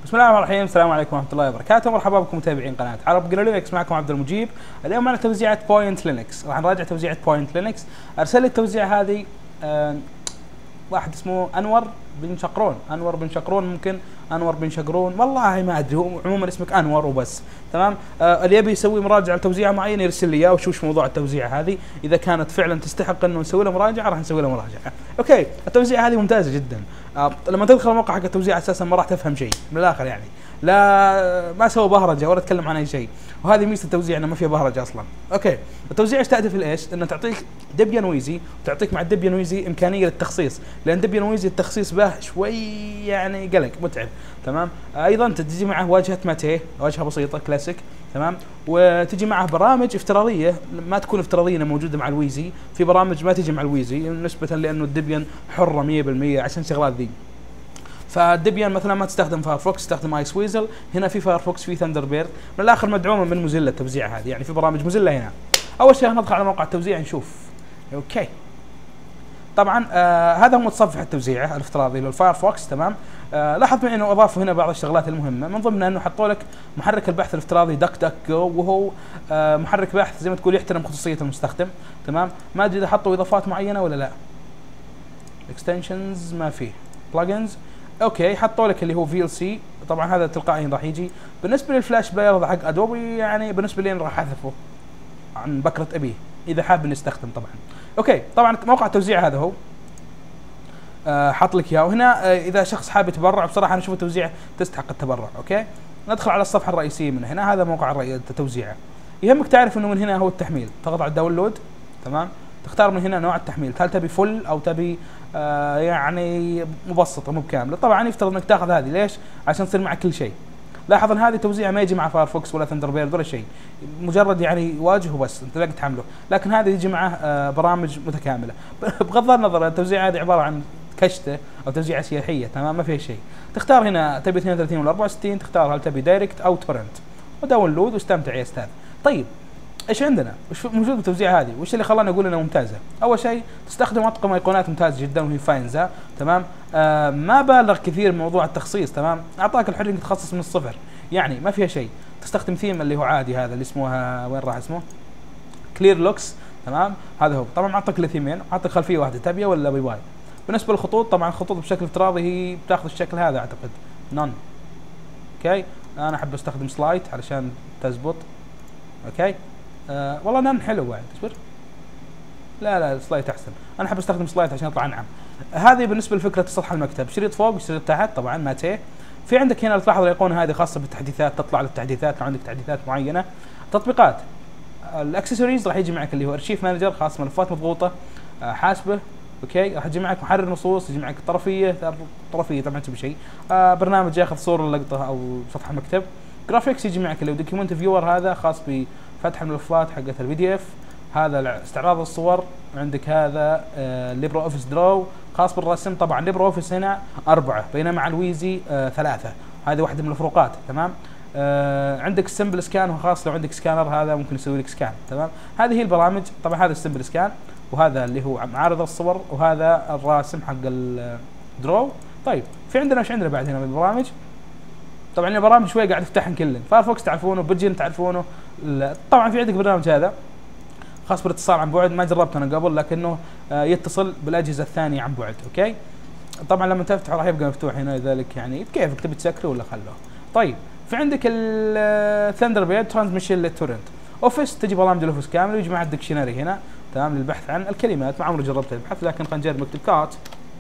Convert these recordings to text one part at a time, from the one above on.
بسم الله الرحمن الرحيم. السلام عليكم ورحمة الله وبركاته. مرحبا بكم متابعين قناة عرب لينكس، معكم عبد المجيب. اليوم معنا توزيعة بوينت لينكس، راح نراجع توزيعة بوينت لينكس. ارسل لي التوزيعة هذه واحد اسمه انور بن شقرون، ممكن انور بن شقرون، والله ما ادري، هو عموما اسمك انور وبس. تمام. اللي يبي يسوي مراجعه لتوزيعه معينه يرسل لي اياه وشوش موضوع التوزيعه هذه، اذا كانت فعلا تستحق انه نسوي لها مراجعه راح نسوي لها مراجعه. اوكي، التوزيعه هذه ممتازه جدا. لما تدخل الموقع حق التوزيع اساسا ما راح تفهم شيء من الاخر، يعني لا ما سوى بهرجه ولا تكلم عن اي شيء، وهذه ميزه التوزيع انه ما فيها بهرجه اصلا. اوكي، التوزيع تهدف لايش؟ انه تعطيك ديبيان ويزي، وتعطيك مع الديبيان ويزي امكانيه للتخصيص، لان ديبيان ويزي التخصيص به شوي يعني قلق متعب. تمام. ايضا تجي معه واجهه ماتيه، واجهه بسيطه كلاسيك. تمام. وتجي معه برامج افتراضيه ما تكون افتراضيه موجوده مع الويزي، في برامج ما تجي مع الويزي نسبه لانه الديبيان حره 100% عشان شغلات ذي. فالديبيان مثلا ما تستخدم فايرفوكس، تستخدم ايس ويزل. هنا في فايرفوكس، في ثاندر بيرد، من الاخر مدعومه من موزيلا التوزيع هذه، يعني في برامج موزيلا هنا. اول شيء ندخل على موقع التوزيع نشوف. اوكي، طبعا هذا هو متصفح التوزيع الافتراضي للفايرفوكس. تمام. لاحظ معي انه اضافوا هنا بعض الشغلات المهمه، من ضمنها انه حطوا لك محرك البحث الافتراضي دك دك جو، وهو محرك بحث زي ما تقول يحترم خصوصيه المستخدم. تمام. ما ادري اذا حطوا اضافات معينه ولا لا. اكستنشنز ما فيه. بلجنز اوكي، حطوا لك اللي هو في ال سي، طبعا هذا تلقائيا راح يجي. بالنسبه للفلاش بلاير حق ادوبي، يعني بالنسبه لي راح احذفه عن بكره ابيه اذا حاب نستخدم طبعا. اوكي، طبعا موقع التوزيع هذا هو حط لك اياه. وهنا اذا شخص حاب يتبرع، بصراحه انا اشوف التوزيع تستحق التبرع. اوكي، ندخل على الصفحه الرئيسيه من هنا، هذا موقع التوزيع. يهمك تعرف انه من هنا هو التحميل، تضغط على الداونلود. تمام. تختار من هنا نوع التحميل، هل تبي فل او تبي يعني مبسطه مو بكامله. طبعا يفترض انك تاخذ هذه، ليش؟ عشان تصير معك كل شيء. لاحظ ان هذه توزيع ما يجي مع فايرفوكس ولا ثندر بيرد ولا شيء، مجرد يعني واجهه بس انت تقدر تحمله، لكن هذا يجي معه برامج متكامله. بغض النظر التوزيع هذه عباره عن كشته او توزيعه سياحيه. تمام، ما فيها شيء. تختار هنا تبي 32 ولا 64، تختار هل تبي دايركت او تورنت، وداونلود واستمتع يا استاذ. طيب ايش عندنا؟ وش موجود بالتوزيع هذه؟ وش اللي خلانا نقول انها ممتازه؟ اول شيء تستخدم اطقم ايقونات ممتازه جدا وهي فاينزا. تمام. ما بالغ كثير موضوع التخصيص. تمام. اعطاك الحريه انك تخصص من الصفر، يعني ما فيها شيء. تستخدم ثيم اللي هو عادي، هذا اللي اسمه وين راح اسمه؟ كلير لوكس. تمام. هذا هو. طبعا معطيك الثيمين، معطيك خلفيه واحده تبيه ولا باي باي. بالنسبه للخطوط، طبعا الخطوط بشكل افتراضي هي بتاخذ الشكل هذا اعتقد نون. اوكي، انا احب استخدم سلايد علشان تزبط. اوكي. والله نان حلو بعد، اصبر. لا سلايد احسن، انا احب استخدم سلايد عشان يطلع انعم. هذه بالنسبه لفكره سطح المكتب، شريط فوق وشريط تحت، طبعا ماتيه. في عندك هنا تلاحظ الايقونه هذه خاصه بالتحديثات، تطلع للتحديثات لو عندك تحديثات معينه. تطبيقات الاكسسوارز راح يجي معك اللي هو ارشيف مانجر خاص ملفات مضغوطه، حاسبه. اوكي، راح يجي معك محرر نصوص، يجي معك طرفيه طبعا تبي شيء، برنامج ياخذ صوره لقطه او سطح المكتب. جرافيكس يجي معك اللي هو دوكيومنت فيور، هذا خاص بفتح الملفات حقت البي دي اف، هذا استعراض الصور. عندك هذا ليبرو اوفيس درو خاص بالرسم. طبعا ليبرو اوفيس هنا 4، بينما مع الويزي 3، هذه واحدة من الفروقات. تمام. عندك السمبل سكان، وخاص لو عندك سكانر هذا ممكن يسوي لك سكان. تمام. هذه هي البرامج. طبعا هذا السمبل سكان، وهذا اللي هو معارض الصور، وهذا الراسم حق الدرو. طيب في عندنا ايش عندنا بعد هنا من البرامج؟ طبعا البرامج شوي قاعد افتحهم كلن. فايرفوكس تعرفونه، بيدجن تعرفونه. طبعا في عندك برنامج هذا خاص بالاتصال عن بعد، ما جربته انا قبل، لكنه يتصل بالاجهزه الثانيه عن بعد. اوكي، طبعا لما تفتحه راح يبقى مفتوح هنا، لذلك يعني كيفك تبي تسكره ولا خلوه. طيب في عندك الثندر بيرد ترانسميشن للتورنت. اوفيس تجي برامج الاوفيس كامل، ويجي مع الدكشنري هنا. تمام، للبحث عن الكلمات. ما عمري جربت البحث، لكن خلينا نجرب نكتب كات.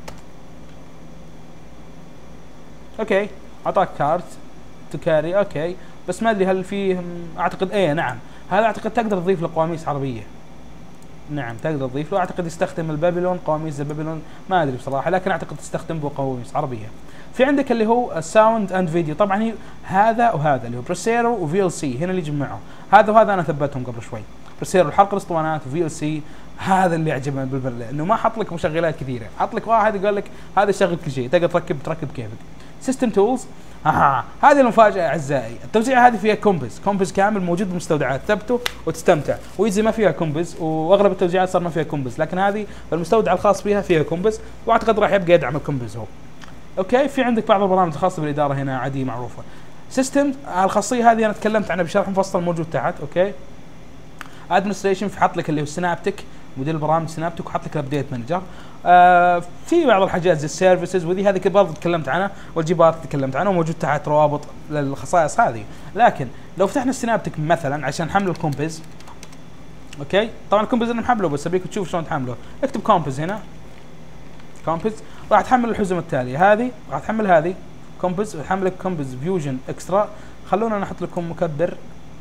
اوكي، اعطاك كارت تكاري. اوكي، بس ما ادري هل فيه، اعتقد نعم، هذا اعتقد تقدر تضيف له قواميس عربيه. نعم تقدر تضيف له، اعتقد يستخدم البابلون، قواميس البابلون ما ادري بصراحه، لكن اعتقد تستخدم به قواميس عربيه. في عندك اللي هو الساوند اند فيديو، طبعا هي هذا وهذا اللي هو بريسيرو وفي ال سي، هنا اللي يجمعهم هذا وهذا انا ثبتهم قبل شوي. بريسيرو الحلقه الاسطوانات، وفي ال سي هذا اللي يعجبني بالبله، انه ما حط لك مشغلات كثيره، حط لك واحد قال لك هذا يشغل كل شيء، تقدر تركب كيفك. سيستم تولز، هذه المفاجاه اعزائي، التوزيعه هذه فيها كومبز كامل موجود بالمستودعات، ثبته وتستمتع. ويزي ما فيها كومبز، واغلب التوزيعات صار ما فيها كومبز، لكن هذه المستودع الخاص فيها فيها كومبز، واعتقد راح يبقى يدعم الكومبز هو. اوكي، في عندك بعض البرامج الخاصه بالاداره هنا عادي معروفه. سيستم، الخاصيه هذه انا تكلمت عنها بشرح مفصل موجود تحت. اوكي، ادمنستريشن في حط لك اللي هو سنابتك، مدير البرامج سنابتك، وحط لك الابديت مانجر. في بعض الحاجات زي السيرفيسز وذي هذه برضه تكلمت عنها، والجيبات تكلمت عنها، وموجود تحت روابط للخصائص هذه. لكن لو فتحنا السنابتك مثلا عشان نحمل الكومبز، اوكي، طبعا الكومبز انا محمله بس ابيك تشوف شلون تحمله. اكتب كومبز هنا، كومبز راح تحمل الحزم التاليه، هذه راح تحمل هذه كومبز، وتحمل لك كومبز فيوجن اكسترا. خلونا نحط لكم مكبر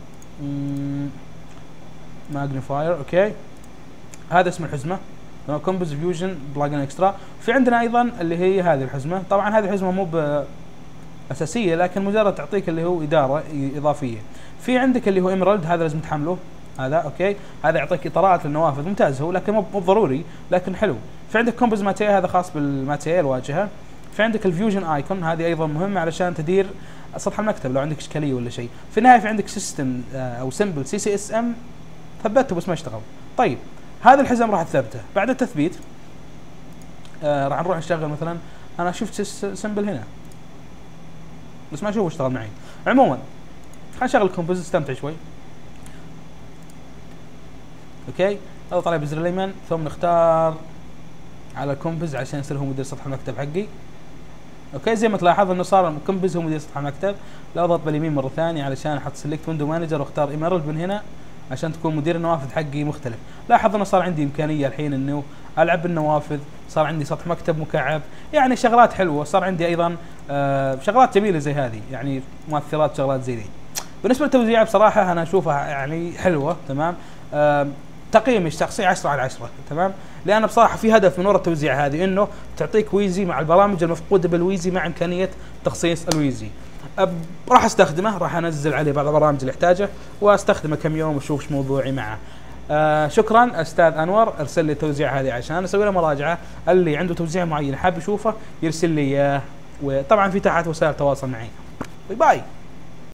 ماجنيفاير. اوكي، هذا اسم الحزمه كومبز فيوجن بلاجن اكسترا. في عندنا ايضا اللي هي هذه الحزمه، طبعا هذه الحزمه مو اساسيه لكن مجرد تعطيك اللي هو اداره اضافيه. في عندك اللي هو ايمرالد، هذا لازم تحمله هذا. اوكي، هذا يعطيك اطارات للنوافذ، ممتاز هو لكن مو ضروري لكن حلو. في عندك كومبوز ماتيا، هذا خاص بالماتيا الواجهه. في عندك الفيوجن ايكون، هذه ايضا مهمه علشان تدير سطح المكتب لو عندك اشكاليه ولا شيء. في النهايه في عندك سيستم او سمبل سي سي اس ام، ثبته بس ما اشتغل. طيب هذا الحزم راح تثبته بعد التثبيت. راح نروح نشغل مثلا، انا شفت سمبل هنا بس ما اشوفه اشتغل معي. عموما خلينا نشغل الكومبوز نستمتع شوي. اوكي، اضغط على بالزر الايمن ثم نختار على الكومبوز عشان يصير هو مدير سطح المكتب حقي. اوكي، زي ما تلاحظ انه صار الكومبوز هو مدير سطح المكتب. لا اضغط باليمين مره ثانيه علشان احط سيلكت ويندو مانجر واختار ايميرالد من هنا عشان تكون مدير النوافذ حقي مختلف. لاحظ انه صار عندي امكانيه الحين انه العب بالنوافذ، صار عندي سطح مكتب مكعب، يعني شغلات حلوه. صار عندي ايضا شغلات جميله زي هذه، يعني مؤثرات شغلات زي ذي. بالنسبه للتوزيع بصراحه انا اشوفها يعني حلوه تمام. تقييمي الشخصي 10 على 10 تمام، لان بصراحه في هدف من وراء التوزيع هذه، انه تعطيك ويزي مع البرامج المفقوده بالويزي مع امكانيه تخصيص الويزي. راح استخدمه، راح انزل عليه بعض البرامج اللي احتاجه واستخدمه كم يوم واشوف ايش موضوعي معه. شكرا استاذ انور، ارسل لي التوزيع هذه عشان اسوي له مراجعه. اللي عنده توزيع معين حاب يشوفه يرسل لي اياه، وطبعا في تحت وسائل تواصل معي. باي باي.